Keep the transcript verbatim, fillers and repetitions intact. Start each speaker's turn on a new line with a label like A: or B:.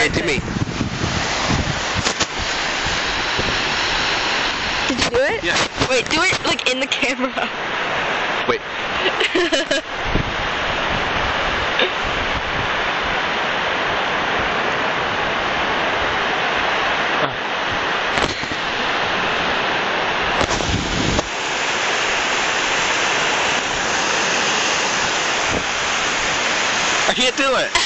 A: Hey, do me.
B: Did you do it?
A: Yeah.
B: Wait, do it like in the camera.
A: Wait. I can't do it.